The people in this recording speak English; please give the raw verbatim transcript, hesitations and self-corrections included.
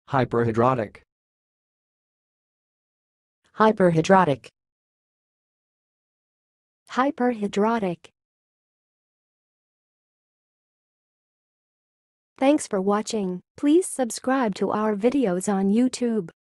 hyperhidrotic, hyperhidrotic, hyperhidrotic. Thanks for watching. Please subscribe to our videos on YouTube.